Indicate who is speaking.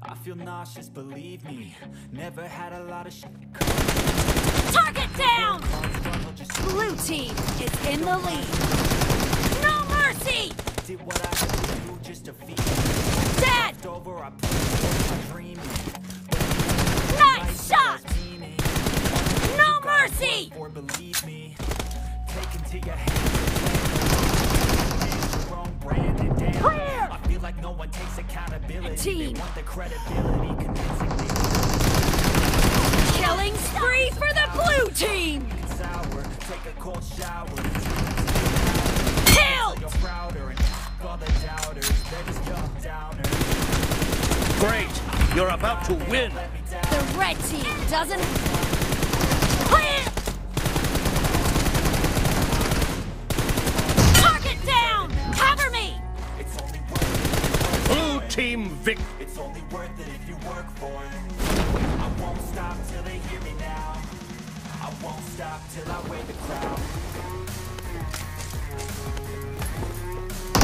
Speaker 1: I feel nauseous, believe me. Never had a lot of shit.
Speaker 2: Target down! Blue team is in the lead. No mercy!
Speaker 1: Did what I had to do just to feed.
Speaker 2: Dead!
Speaker 1: Over, I put dreaming.
Speaker 2: Nice shot! No mercy!
Speaker 1: Or believe me. Take into your hands your own brand and damn.
Speaker 2: Clear!
Speaker 1: I feel like no one takes accountability.
Speaker 2: Team.
Speaker 1: They want the credibility convincingly.
Speaker 2: Killing spree for the blue team!
Speaker 1: Sour, take a cold shower.
Speaker 2: Killed!
Speaker 1: You're prouder and all the doubters. They're just young downers.
Speaker 3: Great! You're about to win!
Speaker 2: The red team doesn't... Clear! Target down! Cover me!
Speaker 1: It's only worth
Speaker 3: Blue team victory!
Speaker 1: It's only worth it if you work for it. I won't stop till they hear me now. I won't stop till I weigh the crowd.